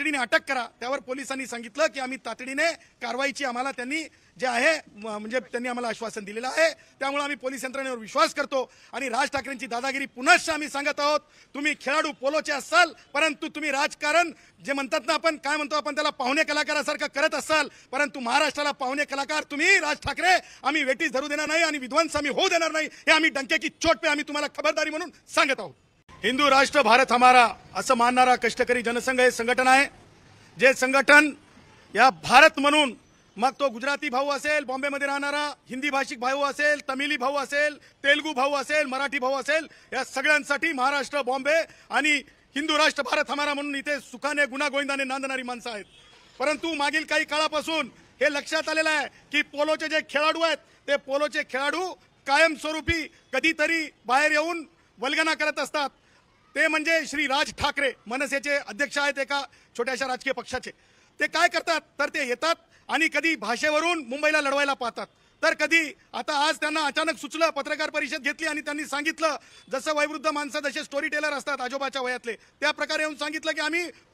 तातडीने अटक करा। त्यावर पोलिसांनी सांगितलं की आम्ही तातडीने कारवाईची आम्हाला त्यांनी जे आहे म्हणजे त्यांनी आम्हाला आश्वासन दिलेलं आहे। त्यामुळे आम्ही पोलीस यंत्रणेवर विश्वास करतो आणि राज ठाकरेंची दादागिरी पुनश्च आम्ही सांगत आहोत। तुम्ही खेळाडू पोलोचे असाल, परंतु तुम्ही राजकारण जे म्हणतात ना, आपण काय म्हणतो, आपण त्याला पाहुणे कलाकारासारखं करत असाल, परंतु महाराष्ट्राला पाहुणे कलाकार तुम्ही राज ठाकरे आम्ही वेटीस धरू देणार नाही आणि विध्वंस आम्ही होऊ देणार नाही, हे आम्ही डंके की चोट पे आम्ही तुम्हाला खबरदारी म्हणून सांगत आहोत। हिंदू राष्ट्र भारत हमारा असं मानणारा कष्टकरी जनसंघ हे संघटन आहे, जे संघटन या भारत म्हणून, मग तो गुजराती भाऊ असेल, बॉम्बेमध्ये राहणारा हिंदी भाषिक भाऊ असेल, तमिली भाऊ असेल, तेलुगू भाऊ असेल, मराठी भाऊ असेल, या सगळ्यांसाठी महाराष्ट्र, बॉम्बे आणि हिंदू राष्ट्र भारत हमारा म्हणून इथे सुखाने गुणागोविंदाने नांदणारी माणसं आहेत। परंतु मागील काही काळापासून हे लक्षात आलेलं आहे की पोलोचे जे खेळाडू आहेत ते पोलोचे खेळाडू कायमस्वरूपी कधीतरी बाहेर येऊन वल्गना करत असतात। ते म्हणजे श्री राज ठाकरे, मनसेचे अध्यक्ष आहेत एका छोट्याशा राजकीय पक्षाचे। ते काय करतात तर ते येतात आणि कधी भाषेवरून मुंबईला लढवायला पाहतात, तर कधी आता आज त्यांना अचानक सुचलं, पत्रकार परिषद घेतली आणि त्यांनी सांगितलं, जसं वयोवृद्ध माणसं जसे स्टोरी टेलर असतात आजोबाच्या वयातले, त्या प्रकारे येऊन सांगितलं की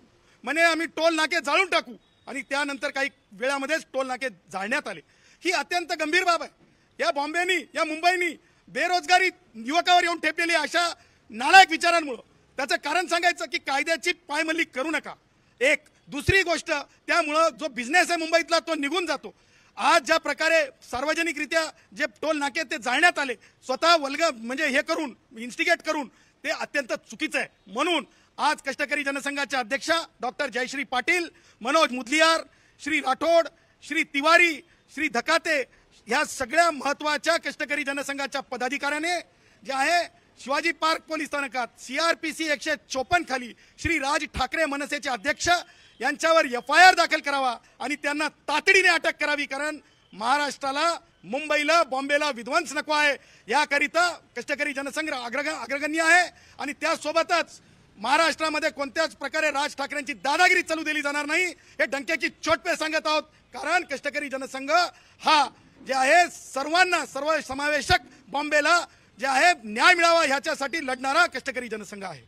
आम्ही टोल नाके जाळून टाकू आणि त्यानंतर काही वेळामध्येच टोल नाके जाळण्यात आले। ही अत्यंत गंभीर बाब आहे। या बॉम्बेनी, या मुंबईनी बेरोजगारी युवकावर येऊन ठेपलेली अशा नालायक विचारांमुळे त्याचं कारण सांगायचं की कायद्याची पायमल्ली करू नका। एक दुसरी गोष्ट, त्यामुळं जो बिझनेस आहे मुंबईतला तो निघून जातो। आज ज्या प्रकारे सार्वजनिकरित्या जे टोल नाके ते जाळण्यात आले, स्वतः म्हणजे हे करून, इन्स्टिगेट करून, ते अत्यंत चुकीचं आहे। म्हणून आज कष्टकरी जनसंघाच्या अध्यक्षा डॉक्टर जयश्री पाटील, मनोज मुदलियार, श्री राठोड, श्री तिवारी, श्री धकाते, ह्या सगळ्या महत्वाच्या कष्टकरी जनसंघाच्या पदाधिकाऱ्याने जे आहे शिवाजी पार्क पोलीस स्थानकात CRPC 154 खाली श्री राज ठाकरे मनसेचे अध्यक्ष यांच्यावर FIR दाखल करावा आणि त्यांना तातडीने अटक करावी, कारण महाराष्ट्राला, मुंबईला, बॉम्बेला विध्वंस नको आहे। याकरिता कष्टकरी जनसंघ अग्रगण्य आहे आणि त्यासोबतच महाराष्ट्रामध्ये कोणत्याच प्रकारे राज ठाकरेंची दादागिरी चालू दिली जाणार नाही, हे डंक्याची चोट पे सांगत आहोत। कारण कष्टकरी जनसंघ हा जे आहे सर्वांना, सर्व समावेशक बॉम्बेला जे आहे न्याय मिळावा ह्याच्यासाठी लढणारा कष्टकरी जनसंघ आहे।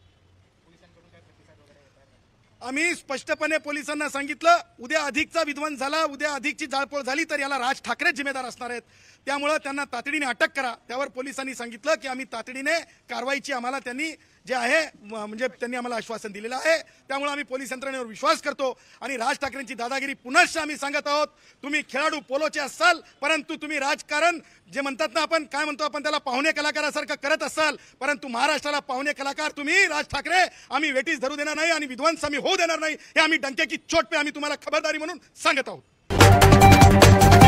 आम्ही स्पष्टपणे पोलिसांना सांगितलं, उद्या अधिकचा विध्वंस झाला, उद्या अधिकची जाळपोळ झाली तर याला राज ठाकरे जिम्मेदार असणार आहेत। त्यामुळे त्यांना तातडीने अटक करा। त्यावर पोलिसांनी सांगितलं की आम्ही तातडीने कारवाईची आम्हाला त्यांनी जे आहे म्हणजे त्यांनी आम्हाला आश्वासन दिलेलं आहे। त्यामुळे आम्ही पोलीस यंत्रणेवर विश्वास करतो आणि राज ठाकरेंची दादागिरी पुनश्च आम्ही सांगत आहोत। तुम्ही खेळाडू पोलोचे असाल, परंतु तुम्ही राजकारण जे म्हणतात ना, आपण काय म्हणतो, आपण त्याला पाहुणे कलाकारासारखं करत असाल, परंतु महाराष्ट्राला पाहुणे कलाकार तुम्ही राज ठाकरे आम्ही वेटीस धरू देणार नाही आणि विध्वंस आम्ही होऊ देणार नाही, हे आम्ही डंके की चोट पे आम्ही तुम्हाला खबरदारी म्हणून सांगत आहोत।